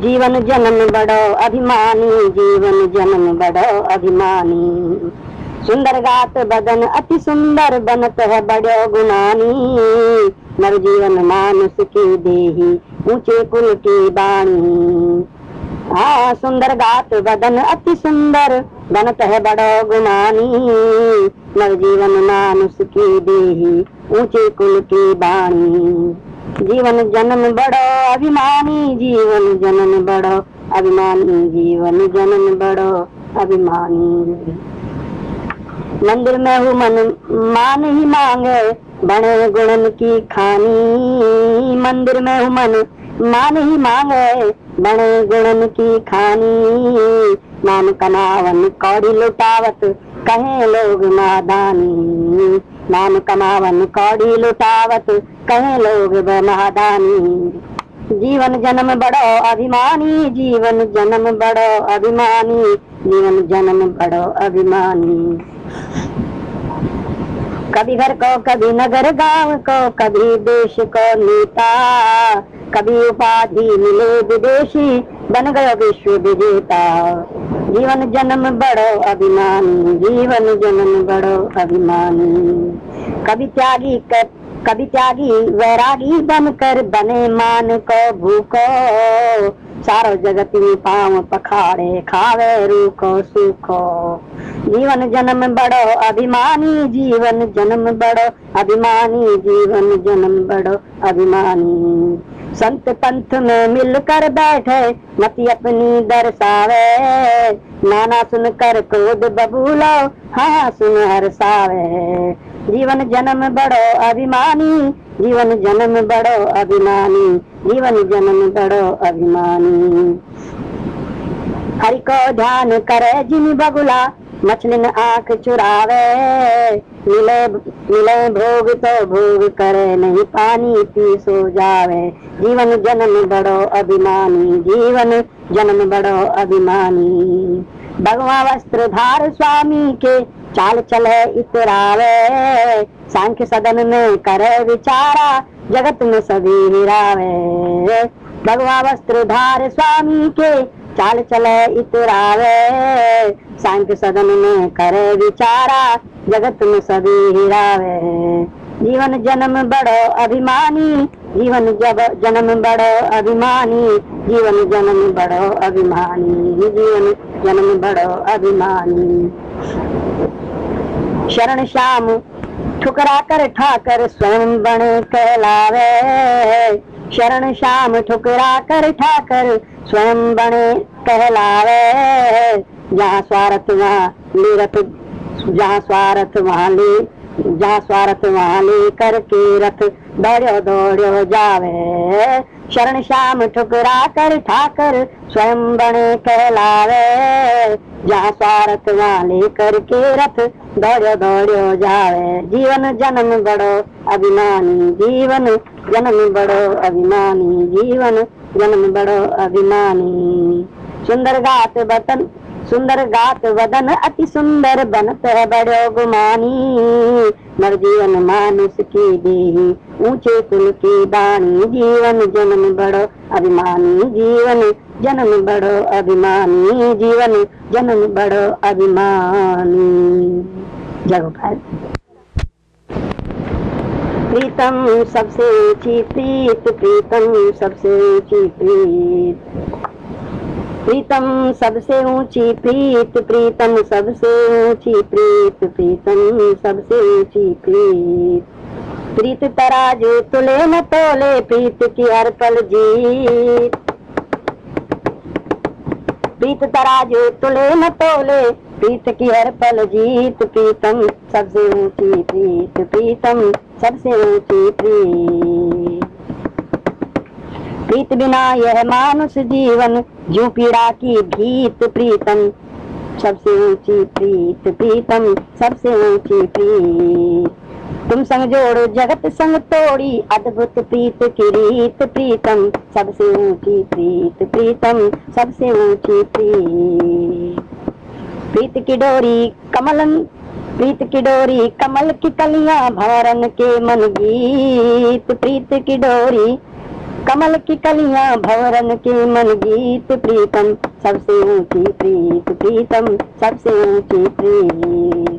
जीवन जन्म बड़ो अभिमानी, जीवन जन्म बड़ो अभिमानी। सुंदर गात बदन अति सुंदर, बनत है बड़ो गुमानी। नर जीवन मानुष की देही, ऊंचे कुल की बाणी। हाँ, सुंदर गात बदन अति सुंदर, बनत है बड़ो गुमानी। नर जीवन मानुष की देही, ऊंचे कुल की बाणी। जीवन जन्म बड़ो अभिमानी, जीवन जन्म बड़ो अभिमानी, जीवन जन्म बड़ो अभिमानी। मंदिर में हूँ मन मान ही मांगे, बड़े गुणन की खानी। मंदिर में हूँ मन मान ही मांगे, बड़े गुणन की खानी। नाम कमावन कौड़ी लुटावत, कहे लोग नादानी। नाम कमावन कौड़ी लुटावत, कहे लोग नादानी। जीवन जन्म बड़ो अभिमानी, जीवन जन्म बड़ो अभिमानी, जीवन जन्म बड़ो अभिमानी। कभी घर को, कभी नगर गांव को, कभी देश को नेता। कभी उपाधि मिले विदेशी, बन गयो विश्व विजेता। जीवन जन्म बड़ो अभिमानी, जीवन जन्म बड़ो अभिमानी। कभी त्यागी वैरागी बनकर, बने मान को भूको। सारो जगत में पाँव पखाड़े, खावे रूखो सूखो। जीवन जन्म बड़ो अभिमानी, जीवन जन्म बड़ो अभिमानी, जीवन जन्म बड़ो अभिमानी। संत पंथ में मिलकर बैठे, मति अपनी दर्शावे। नाना सुनकर क्रोध बबूलो, हाँ सुन हर्षावे। जीवन जन्म बड़ो अभिमानी, जीवन जन्म बड़ो अभिमानी, जीवन जन्म बड़ो अभिमानी। हरि को ध्यान करे जिन बगुला, मछलिन आंख चुरावे। मिले भोग तो भोग करे, नहीं पानी पी सो जावे। जीवन जन्म बड़ो अभिमानी, जीवन जन्म बड़ो अभिमानी। भगवा वस्त्र धार स्वामी के, चाल चले इतरावे। सांख्य सदन में करे विचारा, जगत में सभी हिरावे। भगवा वस्त्र धार स्वामी के, चाल चले इतरावे। सांख्य सदन में करे विचारा, जगत में सभी हिरावे। जीवन जन्म बड़ो अभिमानी, जीवन जन्म बड़ो अभिमानी, जीवन जन्म बड़ो अभिमानी, जीवन जन्म बड़ो अभिमानी। शरण श्याम ठुकरा कर ठाकर, स्वयं बने कहलावे। शरण श्याम ठुकरा कर ठाकर, स्वयं बने कहलावे। जहाँ स्वार्थ वहाँ लीरथ, जहाँ स्वार्थ वहाँ ले करके रथ, दौड़ो दौड़ो जावे। शरण श्याम ठुकरा कर ठाकर, स्वयं बने कहलावे। जहाँ स्वार्थ वहाँ ले करके रथ, दौड़ो दौड़ो जावे। जीवन जन्म बड़ो अभिमानी, जीवन जन्म बड़ो अभिमानी, जीवन जन्म बड़ो अभिमानी। सुंदर गात वदन अति सुंदर, बनत है बड़ो गुमानी। नर जीवन मानुष की देही, ऊंचे कुल की बाणी। जीवन जन्म बड़ो अभिमानी, जीवन जन्म बड़ो अभिमानी, जीवन जन्म बड़ो अभिमानी। जय गोपाल। प्रीतम सबसे ऊंची प्रीत, प्रीतम सबसे ऊंची प्रीत। प्रीतम सबसे ऊंची प्रीत, प्रीतम सबसे ऊंची प्रीत, प्रीतम सबसे ऊंची प्रीत। प्रीत तराजू तुले न तोले, प्रीत की हर पल जीत। प्रीत तराजू तुले न तोले, प्रीत की हर पल जीत। प्रीतम सबसे ऊंची प्रीत, प्रीतम सबसे ऊंची प्रीत। प्रीत बिना यह मानुष जीवन, जू पीड़ा की भीत। प्रीतम सबसे ऊंची प्रीत, प्रीतम सबसे ऊंची प्रीत। तुम संग जोड़ जगत संग तोड़ी, अद्भुत प्रीत की रीत। प्रीतम सबसे ऊंची प्रीत, प्रीतम सबसे ऊंची प्रीत। प्रीत की डोरी कमल की कलियां, भंवरन के मन गीत। प्रीत की डोरी कमल की कलियां भंवरन के मन गीत प्रीतम सबसे ऊंची प्रीत प्रीतम सबसे ऊंची प्रीत।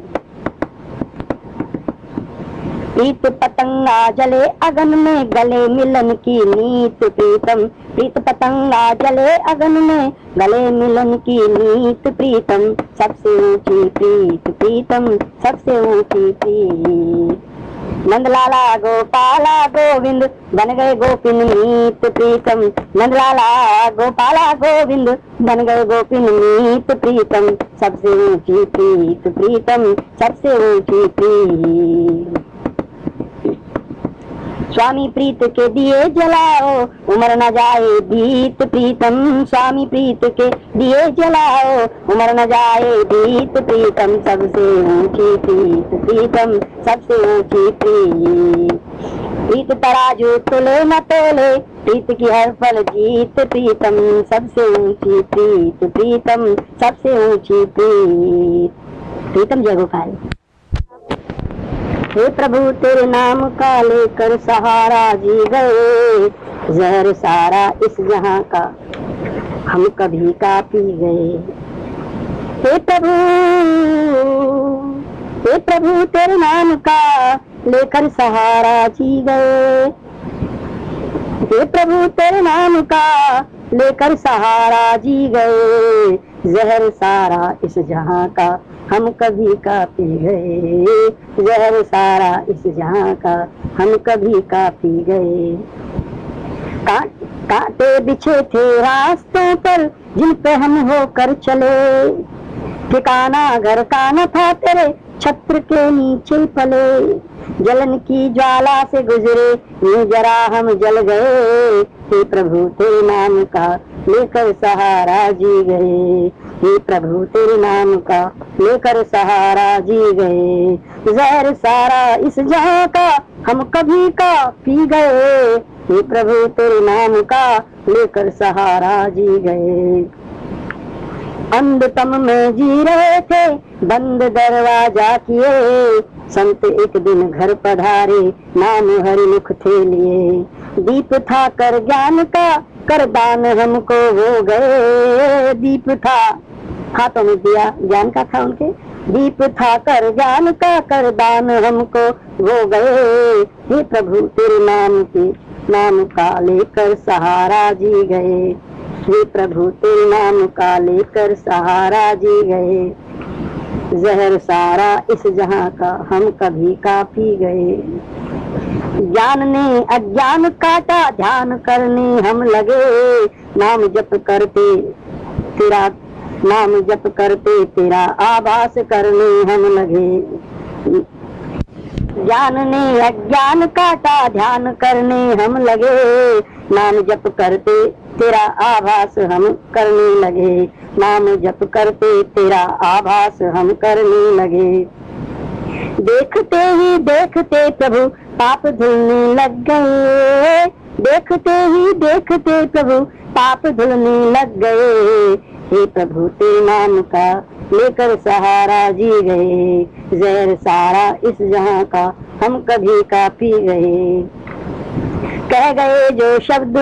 प्रीत पतंगा जले अगन में गले मिलन की नीत प्रीतम। प्रीत पतंगा जले अगन में गले मिलन की नीत प्रीतम सबसे ऊंची प्रीत प्रीतम सबसे ऊंची प्रीत। नंदलाला गोपाला गोविंद बन गए गोपिन मीत प्रीतम। नंदलाला गोपाला गोविंद बन गए गोपिन मीत प्रीतम सबसे ऊंची प्रीत प्रीतम सबसे ऊंची प्रीत। स्वामी प्रीत के दिए जलाओ उमर न जाए बीत प्रीतम। स्वामी प्रीत के दिए जलाओ उमर न जाए बीत प्रीतम सबसे ऊंची प्रीत प्रीतम सबसे ऊंची प्रीत। प्रीत तराजू तोले न तोले प्रीत की हर पल जीत प्रीतम सबसे ऊंची प्रीत प्रीतम सबसे ऊंची प्रीत। प्रीतम जय गोपाल। हे प्रभु तेरे नाम का लेकर सहारा जी गए। जहर सारा इस जहां का हम कभी का पी गए। हे प्रभु तेरे नाम का लेकर सहारा जी गए। हे प्रभु तेरे नाम का लेकर सहारा जी गए। जहर सारा इस जहां का हम कभी का पी गए। जहर सारा इस जहां का हम कभी का पी गए। कांटे बिछे थे रास्तों पर जिन पे हम होकर चले। ठिकाना घर का न था तेरे छत्र के नीचे पले। जलन की ज्वाला से गुजरे यूं जरा हम जल गए। हे प्रभु तेरे नाम का लेकर सहारा जी गए। हे प्रभु तेरे नाम का लेकर सहारा जी गए। जहर सारा इस जहां का हम कभी का पी गए। हे प्रभु तेरे नाम का लेकर सहारा जी गए। अंधतम में जी रहे थे बंद दरवाजा किए। संत एक दिन घर पधारे नाम हरिमुख थे लिए। दीप था कर ज्ञान का कर दान हमको हो गए। दीप था हाथों में दिया ज्ञान का था उनके। दीप था कर ज्ञान का कर दान हमको हो गए। हे प्रभु तेरे नाम का लेकर सहारा जी गए। हे प्रभु तेरे नाम का लेकर सहारा जी गए। जहर सारा इस जहां का हम कभी का पी गए। ज्ञान ने अज्ञान काटा ध्यान करने हम लगे। नाम जप करते तेरा आभास करने हम लगे। ज्ञान ने अज्ञान काटा ध्यान करने हम लगे। नाम जप करते तेरा आभास हम करने लगे। नाम जप करते तेरा आभास हम करने लगे। देखते ही देखते प्रभु पाप धुलने लग गए। देखते ही देखते प्रभु पाप धुलने लग गए। हे प्रभु तेरे नाम का लेकर सहारा जी गए। जहर सारा इस जहां का हम कभी का पी गए। कह गए जो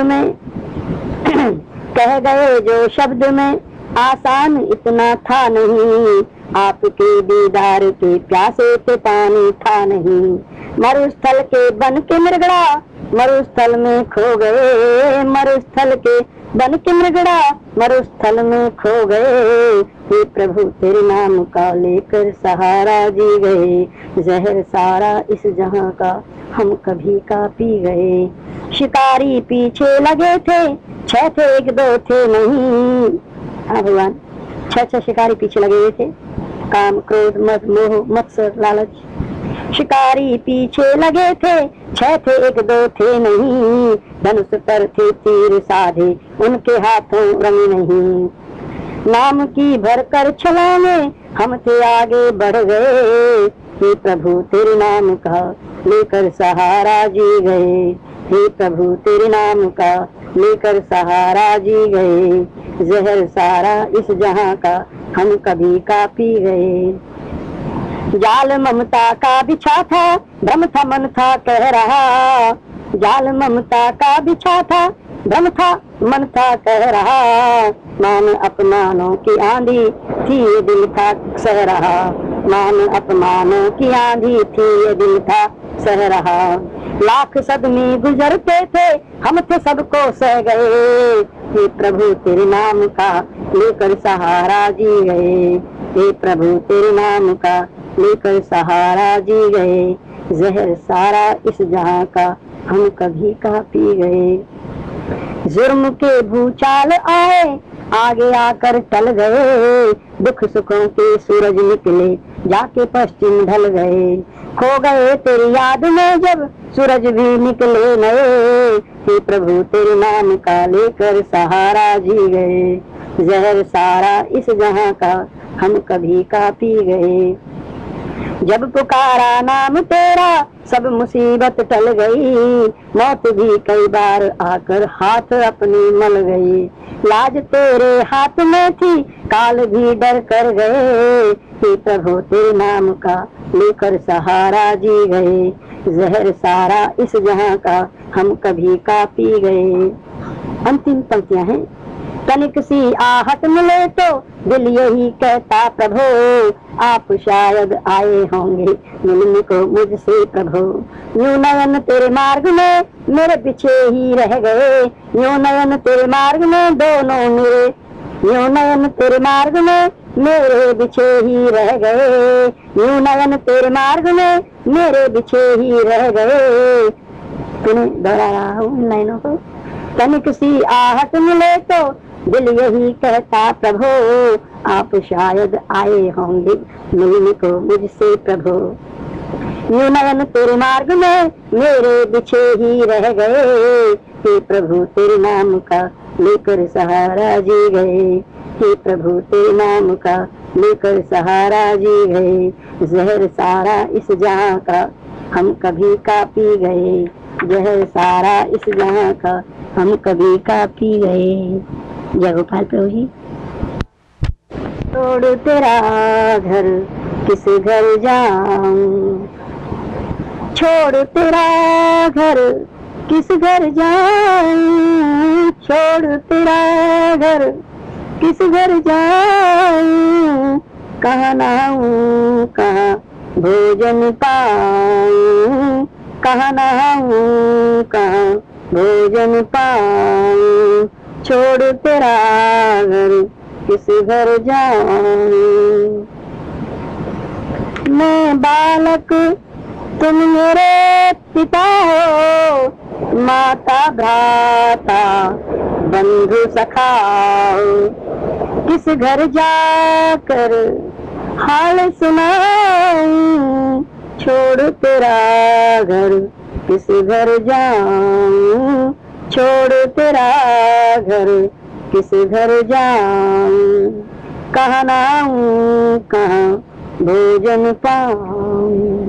शब्द में आसान इतना था नहीं। आपके दीदार के प्यासे पे पानी था नहीं। मरुस्थल के बन के मृगड़ा मरुस्थल में खो गए। मरुस्थल के बन के मृगड़ा मरुस्थल में खो गए। हे प्रभु तेरे नाम का लेकर सहारा जी गए। जहर सारा इस जहां का हम कभी का पी गए। शिकारी पीछे लगे थे 6 थे 1 2 थे नहीं। हाँ भगवान 6 शिकारी पीछे लगे हुए थे। काम क्रोध मद मोह मत्सर लालच। शिकारी पीछे लगे थे 6 थे 1 2 थे नहीं। धनुष पर थे तीर साधे उनके हाथों रंग नहीं। नाम की भरकर छलांगे हम थे आगे बढ़ गए। हे प्रभु तेरे नाम का लेकर सहारा जी गए। हे प्रभु तेरे नाम का लेकर सहारा जी गए। जहर सारा इस जहां का हम कभी का पी गए। जाल ममता का बिछा था भ्रम था मन था कह रहा। जाल ममता का बिछा था, भ्रम था मन था कह रहा, मान अपमानों की आंधी थी ये दिल था सह रहा, मान अपमानों की आंधी थी ये दिल था सह रहा। लाख सदमे गुजरते थे, हम थे सबको सह गए, हे प्रभु तेरे नाम का लेकर सहारा जी गए, हे प्रभु तेरे नाम का लेकर सहारा जी गए। जहर सारा इस जहां का हम कभी का पी गए। जुर्म के भूचाल आए आगे आकर टल गए, दुख सुखों के सूरज निकले जाके पश्चिम ढल गए। खो गए तेरी याद में जब सूरज भी निकले नए, हे प्रभु तेरे नाम का लेकर सहारा जी गए। जहर सारा इस जहां का हम कभी का पी गए। जब पुकारा नाम तेरा सब मुसीबत टल गई, मौत भी कई बार आकर हाथ अपनी मल गई। लाज तेरे हाथ में थी काल भी डर कर गए, हे प्रभु तेरे नाम का लेकर सहारा जी गए। जहर सारा इस जहां का हम कभी का पी गए। अंतिम पंक्तियां हैं। तनिक सी आहट मिले तो दिल यही कहता प्रभु, आप शायद आए होंगे मिलने को मुझसे प्रभु। यूं नयन तेरे मार्ग में मेरे पीछे ही रह गए, यूं नयन तेरे मार्ग में दोनों मेरे, यूं नयन तेरे मार्ग में मेरे पीछे ही रह गए, यूं नयन तेरे मार्ग में मेरे पीछे ही रह गए। तूने दोहराया हूँ लाइनों को। तनिक सी आहट मिले तो दिल यही कहता प्रभु, आप शायद आए होंगे मिलने को मुझसे प्रभु। यूं नयन तेरे मार्ग में मेरे पीछे ही रह गए, हे प्रभु तेरे नाम का लेकर सहारा जी गए, हे प्रभु तेरे नाम का लेकर सहारा जी गए। जहर सारा इस जहां का हम कभी का पी गए, जहर सारा इस जहां का हम कभी का पी गए। जय गोपाल प्रभु जी। छोड़ तेरा घर किस घर जाऊं, छोड़ तेरा घर किस घर जाऊं, छोड़ तेरा घर किस घर जाऊं, कहाँ नहाऊं कहाँ भोजन पाऊं, कहाँ नहाऊं कहाँ भोजन पाऊं, छोड़ तेरा घर किस घर जाऊं। मैं बालक तुम मेरे पिता हो, माता भ्राता बंधु सखा हो, किस घर जाकर हाल सुनाऊं, छोड़ तेरा घर किस घर जाऊं, छोड़ तेरा घर किस घर जाऊं, कहाँ नहाऊं कहाँ भोजन पाऊं।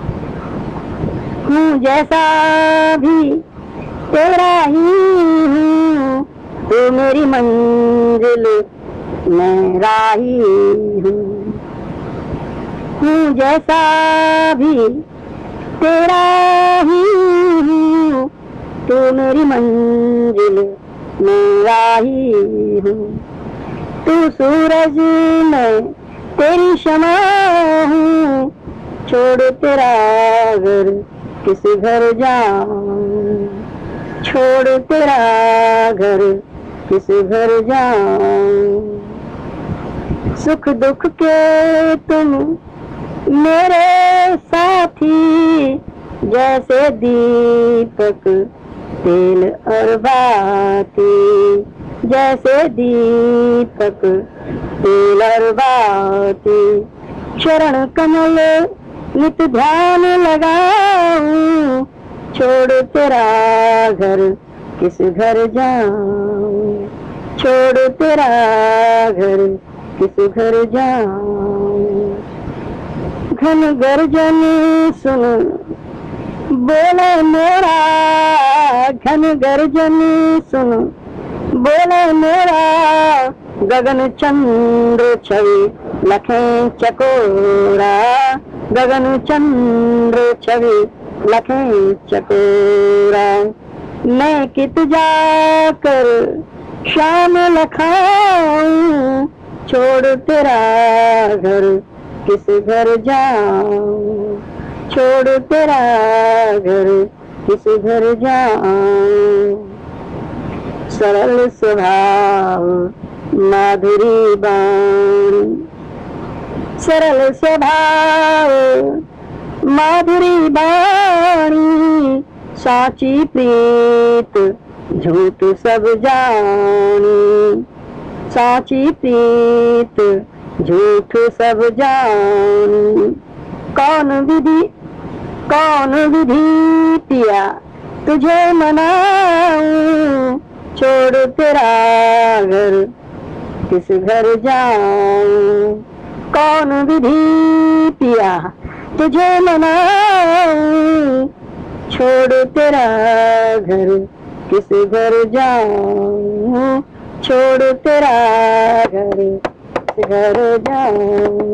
हूँ जैसा भी तेरा ही हूँ, तू मेरी मंजिल मैं राही हूँ। हूँ जैसा भी तेरा ही हूँ, तू मेरी मंजिल मैं राही हूँ। तू सूरज में तेरी शमा हूँ, छोड़ तेरा घर किस घर जाऊं, छोड़ तेरा घर किस घर जाऊं। सुख दुख के तुम मेरे साथी, जैसे दीपक तेल और बाती, जैसे दीपक तेल और बाती। चरण कमल नित ध्यान लगाऊं, छोड़ तेरा घर किस घर जाऊं, छोड़ तेरा घर किस घर जाऊं। घन गर्जन सुन बोले मोरा, घन गर्जन सुन बोले मोरा, गगन चंद्र छवि लखें चकोरा, गगन चंद्र छवि लखें चकोरा। मैं कित जाकर शाम लखाऊं, छोड़ तेरा घर किस घर जाऊं, छोड़ तेरा घर किस घर जाऊं। सरल स्वभाव माधुरी बाणी, सरल स्वभाव माधुरी बाणी, साची प्रीत झूठ सब जानी, साची प्रीत झूठ सब जानी। कौन विधि पिया तुझे मनाऊं, छोड़ तेरा घर किस घर जाऊं। कौन विधि पिया तुझे मनाऊं, छोड़ तेरा घर किस घर जाऊं, छोड़ तेरा घर किस घर जाऊं।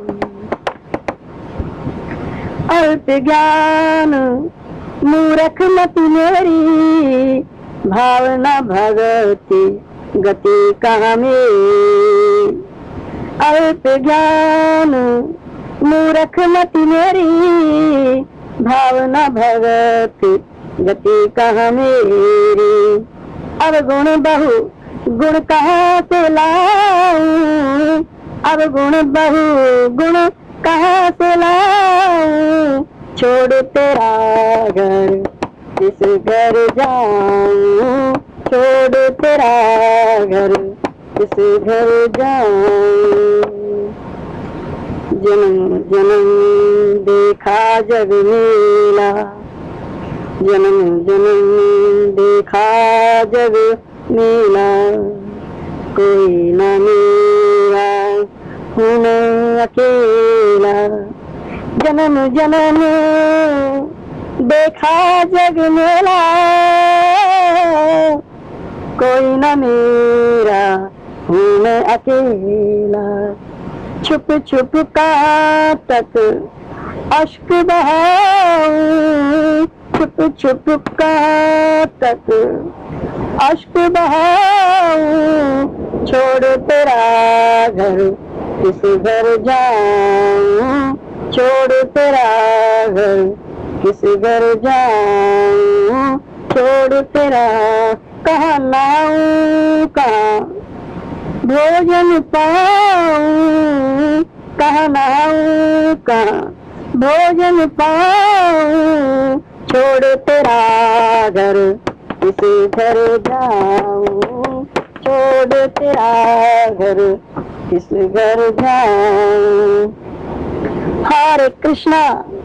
अल्प ज्ञान मूर्ख मति मेरी, भावना भगति गति कहाँ मेरी। अल्प ज्ञान मूर्ख मति मेरी, भावना भगति गति कहाँ मेरी। अब गुण बहु गुण कहाँ से लाऊं, अब गुण बहु गुण कहाँ से लाऊं, छोड़ तेरा घर किस घर जाऊं, छोड़ तेरा घर किस घर जाऊं। जन्म जन्म देखा जग मेला, जन्म जन्म देखा जग मेला, कोई न मेरा हूँ मैं अकेला। जन्म जन्म देखा जग मेला, कोई न मेरा हूँ मैं अकेला। छुप छुप कहाँ तक अश्क बहाऊं, छुप छुप कहाँ तक अश्क बहाऊं, छोड़ तेरा घर किस घर जाऊं, छोड़ तेरा घर किस घर जाऊं, छोड़ तेरा कहाँ लाऊं, कहाँ भोजन पाऊं, कहाँ लाऊं, कहाँ भोजन पाऊं, छोड़ तेरा घर किस घर जाऊं, छोड़ तेरा घर किस घर जाऊं। हरे कृष्णा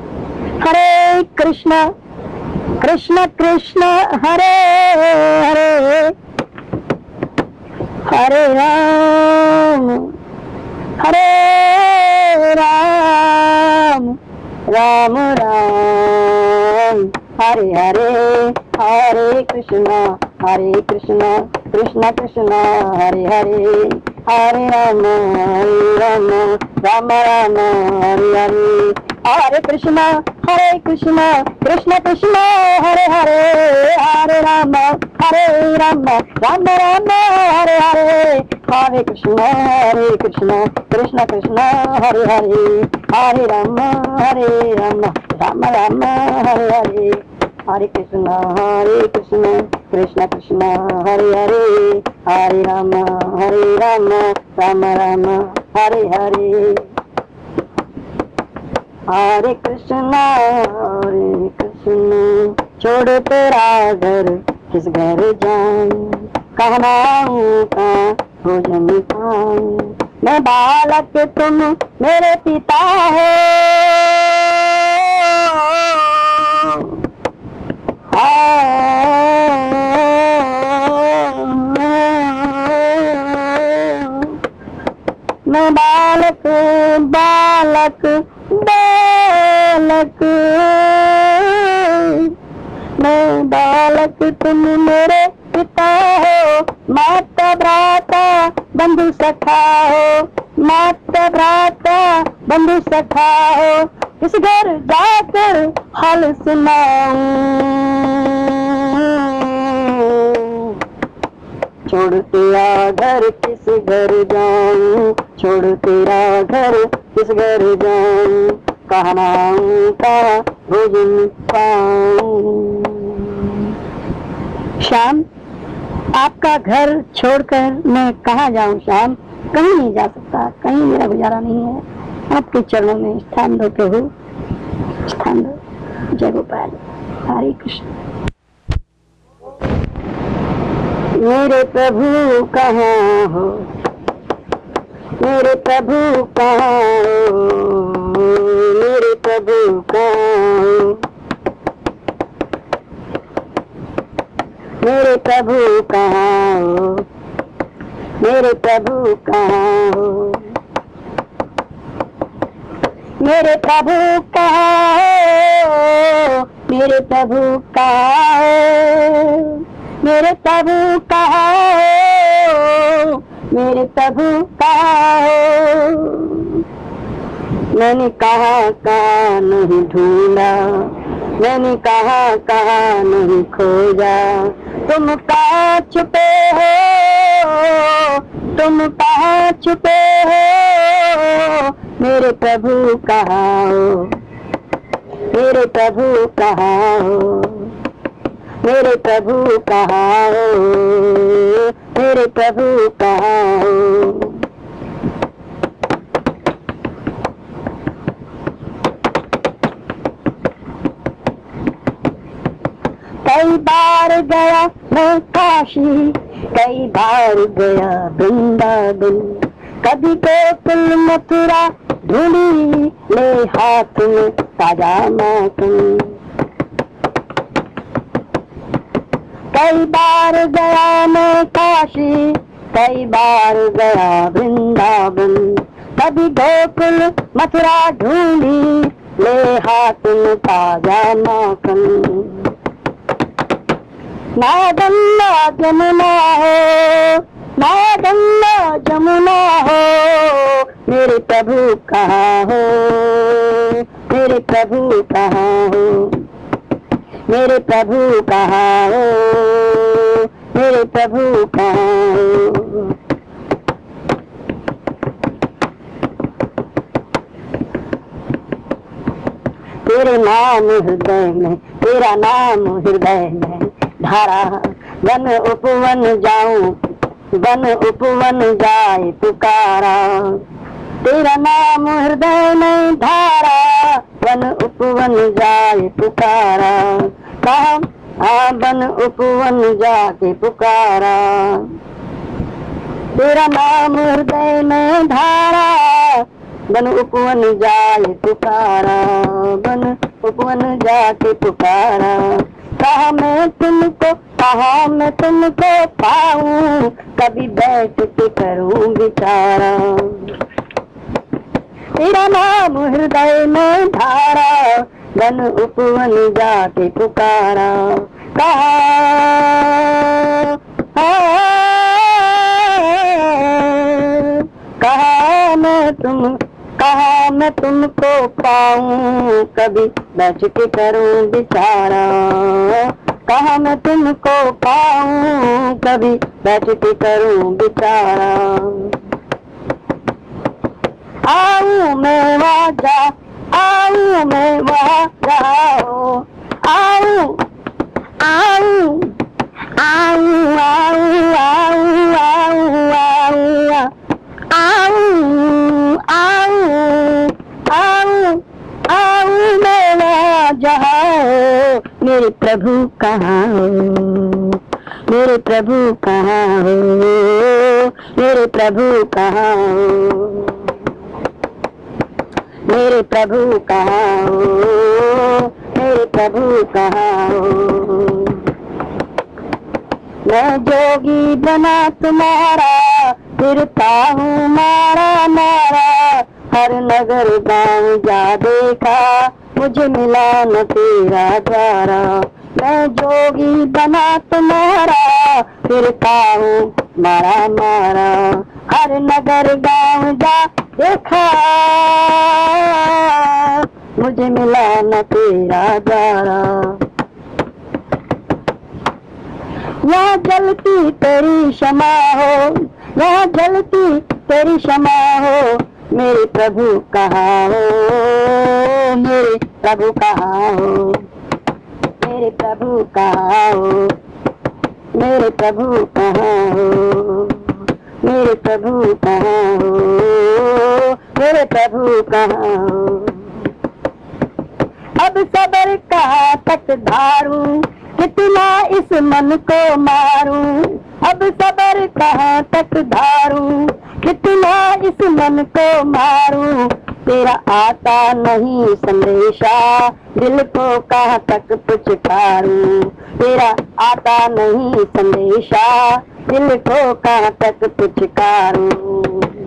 कृष्ण कृष्ण हरे हरे, हरे राम राम राम हरे हरे। हरे कृष्णा कृष्ण कृष्ण हरे हरे, हरे राम राम राम हरे हरे। हरे कृष्णा कृष्ण कृष्ण हरे हरे, हरे राम राम राम हरे हरे। हरे कृष्ण कृष्ण कृष्ण हरे हरे, हरे राम राम राम हरे हरे। हरे कृष्ण कृष्ण कृष्ण हरे हरे, हरे राम राम राम हरे हरे। हरे कृष्ण छोड़ तेरा घर किस घर जाऊं, कहना हूँ कहाँ भोजन खाऊं। मैं बालक तुम मेरे पिता हो, मैं बालक बालक बालक, मैं बालक तुम मेरे पिता हो। माता भ्राता बंधु सखा हो, माता भ्राता बंधु सखा हो। किस घर जाकर हाल सुनाऊं, छोड़ तेरा घर किस घर जाऊं, छोड़ तेरा घर किस घर जाऊं, कहाँ नाऊं का भोजन पाऊं। श्याम, आपका घर छोड़कर मैं कहाँ जाऊं श्याम, कहीं नहीं जा सकता, कहीं मेरा गुजारा नहीं है, आपके चरणों में स्थान दो प्रभु, स्थान दो। जय गोपाल, हरे कृष्ण। मेरे प्रभु कहाँ हो, मेरे प्रभु कहाँ हो, मेरे प्रभु कहाँ हो, मेरे प्रभु कहाँ हो, मेरे प्रभु कहाँ हो, मेरे प्रभु कहाँ हो, मेरे प्रभु कहाँ हो, मेरे प्रभु कहाँ हो, मेरे प्रभु कहाँ हो। मैंने कहाँ कहाँ नहीं ढूंढा, मैंने कहाँ कहाँ नहीं खोजा, तुम कहाँ छुपे हो, तुम कहाँ छुपे हो, मेरे प्रभु कहाँ हो, मेरे प्रभु कहाँ हो, मेरे प्रभु कहाँ हो, मेरे प्रभु कहाँ हो। कई बार गया मैं काशी, कई बार गया वृंदावन, कभी गोकुल मथुरा ढूंढी ले हाथ में ताजा माखन। कई बार गया मैं काशी, कई बार गया वृंदावन, कभी गोकुल मथुरा ढूंढी ले हाथ में ताजा माखन। ना गंगा जमुना हो, ना गंगा जमुना हो, मेरे प्रभु कहाँ हो, मेरे प्रभु कहाँ हो, मेरे प्रभु कहाँ हो, मेरे प्रभु कहाँ हो। तेरे नाम हृदय में, तेरा नाम हृदय में धारा, वन उपवन जाऊं, वन उपवन जाए पुकारा, तेरा नाम हृदय में धारा, वन उपवन जाए पुकारा, कहा वन उपवन जाके पुकारा, तेरा नाम हृदय में धारा, वन उपवन जाए पुकारा, वन उपवन जाके पुकारा, कहा मैं तुमको, कहा मैं तुमको पाऊं, कभी बैठ के करूं विचारा, तेरा नाम हृदय में धारा, वन उपवन जाके पुकारा, कहा कहा मैं तुमको पाऊं, कभी बैठ के करूं विचारा, कहा मैं तुमको पाऊं, कभी बैठ के करूं विचारा, आऊं मैं वहाँ जा, आऊं मैं वहाँ जाओ, आऊं आऊं आऊं आऊं आऊं आऊं आऊं आऊं आऊं आऊं आऊं मैं वहाँ जाओ, मेरे प्रभु कहाँ हो, मेरे प्रभु कहाँ हो, मेरे प्रभु कहाँ हो, मेरे प्रभु कहाँ हो, मेरे प्रभु कहाँ हो। मैं जोगी बना तुम्हारा, फिरता हूँ मारा मारा, हर नगर गाँव जा देखा, मुझे मिला न तेरा द्वारा। मैं जोगी बना तुम्हारा, फिरता हूँ मारा मारा, हर नगर गाँव जा देखा, मुझे मिला न तेरा द्वारा। यहाँ जलती तेरी क्षमा हो, यहाँ जलती तेरी क्षमा हो, मेरे प्रभु कहाँ हो, मेरे प्रभु कहाँ हो, मेरे प्रभु कहाँ हो, मेरे प्रभु कहाँ हो, मेरे प्रभु कहाँ हो, मेरे प्रभु कहाँ हो। अब सबर कहाँ तक धारूं, कितना इस मन को मारूं, अब सबर कहाँ तक धारूं, कितना इस मन को मारूं, तेरा आता नहीं संदेशा, दिल को कहाँ तक पुचकारूं, तेरा आता नहीं संदेशा, दिल को कहाँ तक पुचकारूं।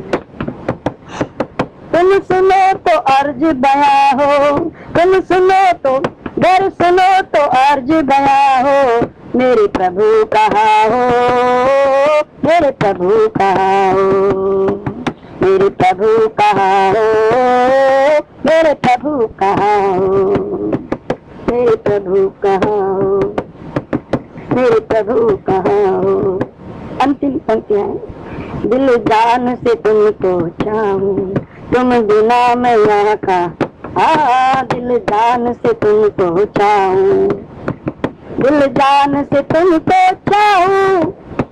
तुम सुनो तो अर्ज बयां हो, तुम सुनो तो गर सुनो तो अर्ज बयां हो, मेरे प्रभु कहाँ हो, मेरे प्रभु कहाँ हो, मेरे प्रभु कहाँ हो, मेरे प्रभु कहाँ हो, मेरे प्रभु कहाँ हो, मेरे प्रभु कहाँ हो। अंतिम पंक्तियां हैं। दिल जान से तुमको चाहूं, तुम बिना मैं यहाँ का, दिल जान से तुमको चाहूं, दिल जान से तुमको चाहूं,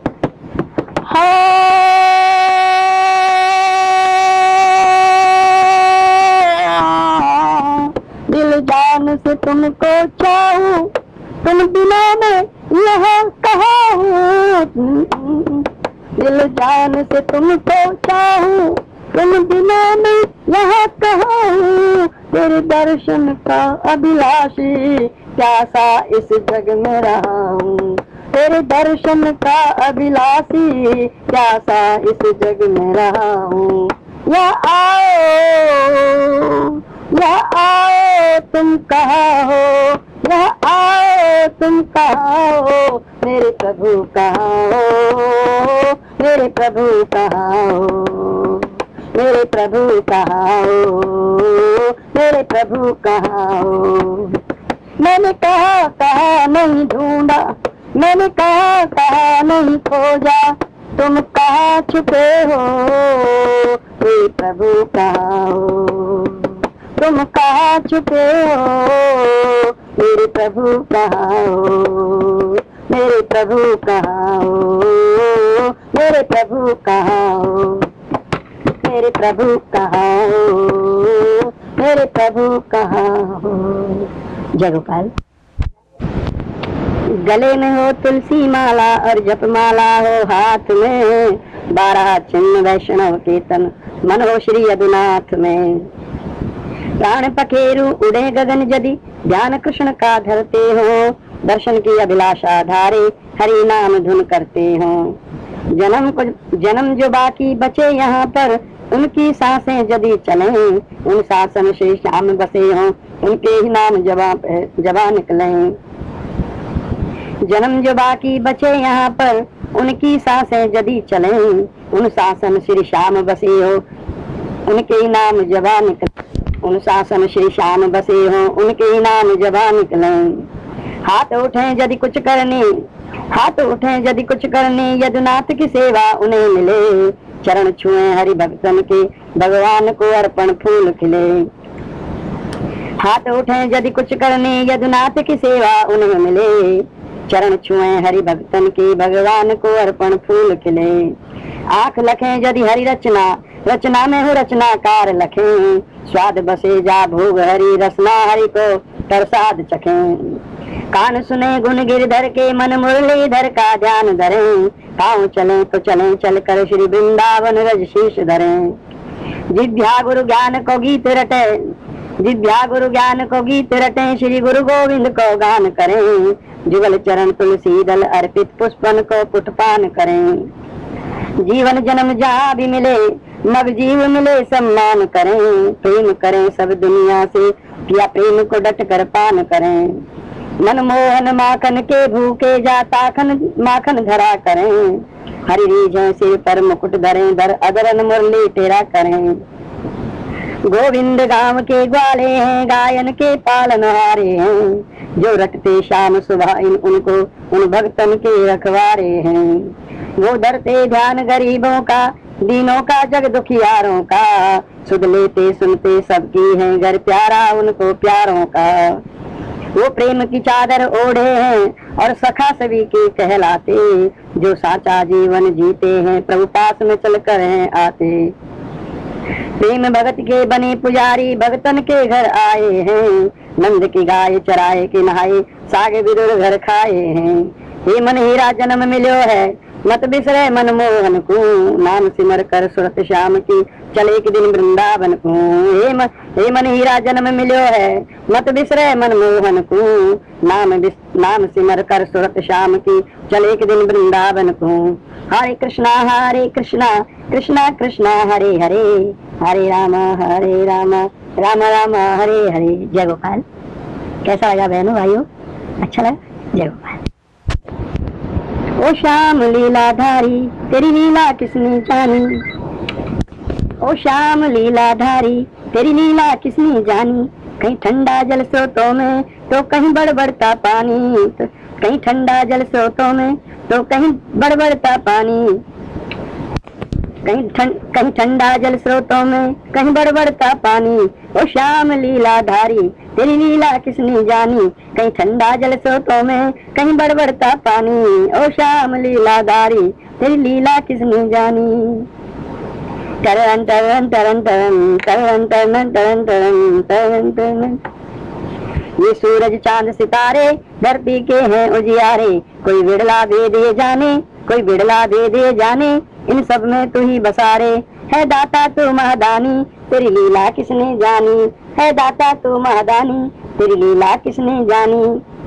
दिल जान से तुमको चाहूं, तुम बिना मैं यहाँ कहाँ हूँ, दिल जान से तुमको चाहूं, तुम बिना मैं यहाँ कहाँ हूँ, तेरे दर्शन का अभिलाषी प्यासा इस जग में रहा हूँ, तेरे दर्शन का अभिलाषी प्यासा इस जग में रहा हूँ। या आओ तुम कहाँ हो, या आओ तुम कहाँ हो, मेरे प्रभु कहाँ हो, मेरे प्रभु कहाँ हो, मेरे प्रभु कहाँ हो, मेरे प्रभु कहाँ हो। मैंने कहा नहीं ढूंढा, मैंने कहा नहीं खोजा, तुम कहाँ छुपे हो, मेरे प्रभु कहाँ हो, तुम कहाँ छुपे हो, मेरे प्रभु कहाँ हो, मेरे प्रभु कहाँ हो, मेरे प्रभु कहाँ हो, मेरे प्रभु कहाँ हो, मेरे प्रभु कहाँ हो। जय गोपाल। गले में हो तुलसी माला और जप माला हो हाथ में, 12 चिन्ह वैष्णव कीर्तन मन हो श्री यदुनाथ में। प्राण पखेरु उड़े गगन जदि ध्यान कृष्ण का धरते हो, दर्शन की अभिलाषा धारे हरि नाम धुन करते हो। जन्म जो बाकी बचे यहाँ पर, उनकी सांसें यदि चले, उन शासन से श्याम बसे हो, उनके ही नाम जवा निकले। जन्म जो बाकी बचे यहाँ पर, उनकी सांसें यदि चले, उन शासन श्री श्याम बसे हो, उनके ही नाम जवा निकले। उन शासन श्री श्याम बसे हो, उनके ही नाम जवा निकले। हाथ उठे यदि कुछ करने, हाथ उठे यदि कुछ करने, यदुनाथ की सेवा उन्हें मिले। चरण छुए हरि भक्तन के, भगवान को अर्पण फूल खिले। हाथ उठे यदि कुछ करने, यदुनाथ की सेवा उन्हें मिले। चरण छुए हरि भक्तन के, भगवान को अर्पण फूल खिले। आंख लखे यदि हरि रचना, रचना में हो रचनाकार लखे। स्वाद बसे जा भोग हरि, रसना हरि को प्रसाद चखे। कान सुने गुण गिरधर के, मन मुरलीधर का ध्यान धरे। पाँव चले तो चले चल कर श्री वृंदावन रज शीश धरे। जिभ्या गुरु ज्ञान को गीत रटे, जिभ्या गुरु ज्ञान को गीत रटे, श्री गुरु गोविंद को गान करें। जुगल चरण तुलसी दल अर्पित, पुष्पन को पुष्पान करें। जीवन जन्म जहाँ भी मिले, मग जीव मिले सम्मान करें। प्रेम करें सब दुनिया से, किया प्रेम को डट कर पान करें। मनमोहन माखन के भूखे, जाता माखन धरा करें। हरि रीझ सिर पर मुकुट धरें, दर अदरन मुरली तेरा करें। गोविंद गांव के ग्वाले हैं, गायन के पालनहारे हैं, जो रटते शाम सुबह उनको उन भक्तन के रखवारे हैं। वो धरते ध्यान गरीबों का, दीनों का, जग दुखियारों का, सुध लेते सुनते सबकी हैं, घर प्यारा उनको प्यारों का। वो प्रेम की चादर ओढ़े हैं और सखा सभी के कहलाते, जो साचा जीवन जीते हैं, प्रभु पास में चलकर हैं आते। प्रेम भगत के बने पुजारी, भगतन के घर आए हैं, नंद की गाय चराए के नहाए, साग विदुर घर खाए हैं। हे मन हीरा जन्म मिलो है, मत बिसरे मनमोहन को, नाम सिमर कर सुरत श्याम की, चले एक दिन वृंदावन को। हे मन हीरा जन्म मिलो है, मत बिसरे मनमोहन को, नाम सिमर कर सुरत श्याम की, चले एक दिन वृंदावन को। हरे कृष्णा कृष्णा कृष्णा हरे हरे, हरे राम राम राम हरे हरे। जय गोपाल। कैसा लगा बहनों भाइयों? अच्छा लगा? जय गोपाल। ओ श्याम लीलाधारी तेरी लीला किसने जानी, ओ श्याम लीलाधारी तेरी लीला किसने जानी। कहीं ठंडा जल स्रोतों में तो कहीं बड़बड़ता पानी, तो कहीं ठंडा जल स्रोतों में तो कहीं बड़बड़ता पानी। कहीं ठंडा जल स्रोतों में कहीं बड़बड़ता पानी। ओ श्याम लीलाधारी तेरी लीला किसने जानी, कहीं ठंडा जल स्रोतों में कहीं बड़बड़ता पानी। ओ श्याम लीलाधारी तेरी लीला किसने जानी। तरन तरन तरन तरन तरन तरन तरन तरन तरन तरन। ये सूरज चांद सितारे धरती के हैं उजियारे, कोई बिड़ला दे दिए जाने, कोई बिड़ला दे दिए जाने, इन सब में तू ही बसारे। है दाता तू महादानी तेरी लीला किसने जानी, है दाता तू महादानी तेरी लीला किसने जानी।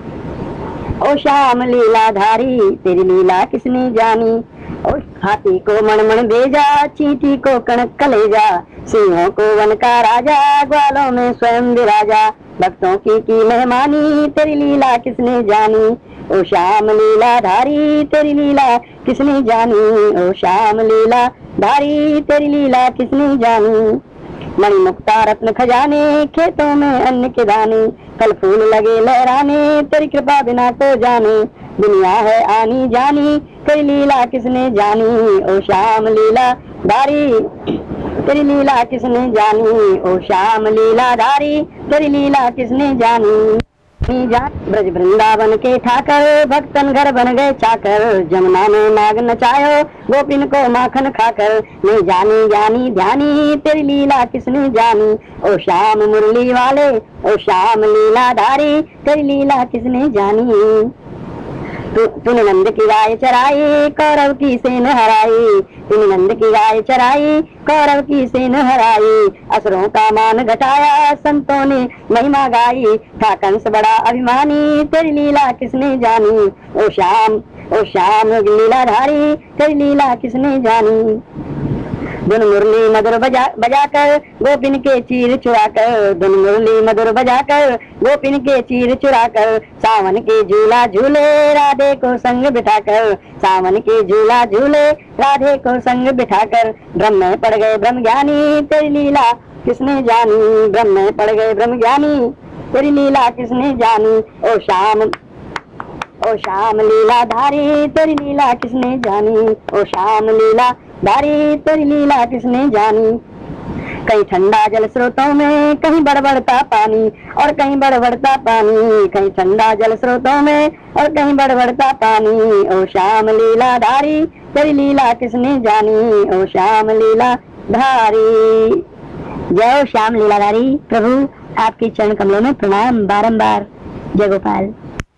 ओ श्याम लीलाधारी तेरी लीला किसने जानी। ओ हाथी को मणमण भेजा, चींटी को कणक कलेजा, सिंहों को वन का राजा, ग्वालों में स्वयं विराजा। भक्तों की मेहमानी तेरी लीला किसने जानी। ओ श्याम लीलाधारी तेरी लीला किसने जानी, ओ श्याम लीलाधारी तेरी लीला किसने जानी। मणि मुक्ता रत्न खजाने, खेतों में अन्न के दाने, फल फूल लगे लहराने, तेरी कृपा बिना को जाने। दुनिया है आनी जानी तेरी लीला किसने जानी। ओ श्याम लीलाधारी तेरी लीला किसने जानी, ओ श्याम लीलाधारी तेरी लीला किसने जानी। ब्रज वृंदावन के ठाकर, भक्तन घर बन गए चाकर, जमुना में नाग नचायो, गोपिन को माखन खाकर। मैं जानी जानी ध्यानी तेरी लीला किसने जानी। ओ श्याम मुरली वाले, ओ श्याम लीलाधारी तेरी लीला किसने जानी। तूने नंद की गाय चराई, कौरव की सेन हराई, तूने नंद की गाय चराई, कौरव की सेन हराई। असुरों का मान घटाया, संतों ने महिमा गाई, था कंस बड़ा अभिमानी तेरी लीला किसने जानी। ओ श्याम लीलाधारी तेरी लीला किसने जानी। धुन मुरली मधुर बजाकर गोपिन के चीर चुराकर, धुन मुरली मधुर बजाकर गोपिन के चीर चुराकर। सावन के झूला झूले राधे को संग बिठाकर, सावन के झूला झूले राधे को संग बिठाकर। ब्रह्म में पड़ गए ब्रह्म ज्ञानी तेरी लीला किसने जानी, ब्रह्म में पड़ गए ब्रह्म ज्ञानी तेरी लीला किसने जानी। ओ श्याम लीलाधारी तेरी लीला किसने जानी, ओ श्याम लीलाधारी तेरी लीला किसने जानी। कहीं ठंडा जल स्रोतों में कहीं बड़बड़ता पानी, और कहीं बड़बड़ता पानी, कहीं ठंडा जल स्रोतों में और कहीं बड़बड़ता पानी। ओ श्याम लीलाधारी तेरी लीला किसने जानी, ओ श्याम लीलाधारी। जय श्याम लीलाधारी। प्रभु आपकी चरण कमलों में प्रणाम बारंबार। जय गोपाल।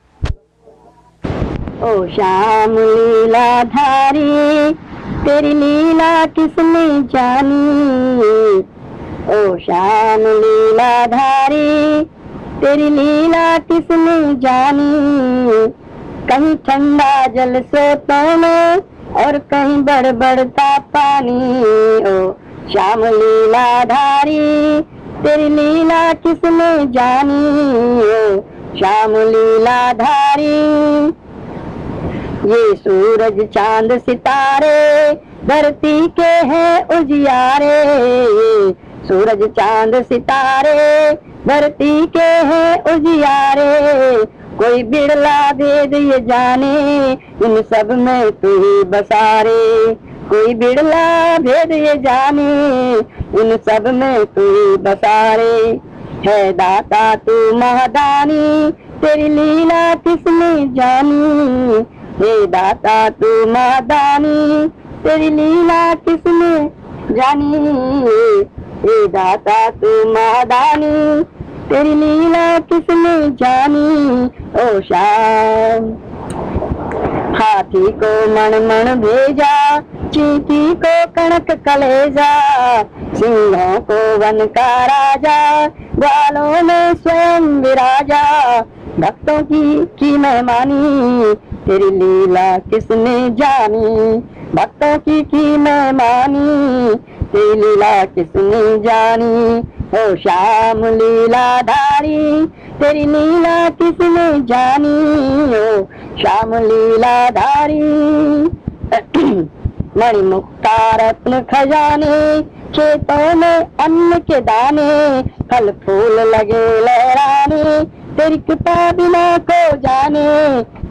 ओ श्याम लीलाधारी तेरी लीला किसने जानी, ओ श्याम लीलाधारी तेरी लीला किसने जानी। कहीं ठंडा जल स्रोतों में और कहीं बड़बड़ता पानी। ओ श्याम लीलाधारी तेरी लीला किसने जानी, ओ श्याम लीलाधारी। ये सूरज चांद सितारे धरती के हैं उजियारे, ये सूरज चांद सितारे धरती के हैं उजियारे, कोई बिरला भेद ये जाने इन सब में तू ही बसारे, कोई बिरला भेद ये जाने इन सब में तू ही बसारे। है दाता तू महादानी तेरी लीला किसने जानी, हे दाता तू महादानी तेरी लीला किसने जानी, हे दाता तू महादानी तेरी लीला किसने जानी। ओ श्याम हाथी को मन मन भेजा, चींटी को कणक कलेजा, सिंहों को वन का राजा, ग्वालों में स्वयं विराजा। भक्तों की मेहमानी तेरी लीला किसने जानी, भक्तों की मेहमानी तेरी लीला किसने जानी। ओ श्याम लीलाधारी तेरी लीला किसने जानी, ओ श्याम लीलाधारी। मणि मुक्ता रत्न खजाने, खेतों में अन्न के दाने, फल फूल लगे लहराने, तेरी कृपा बिना को जाने,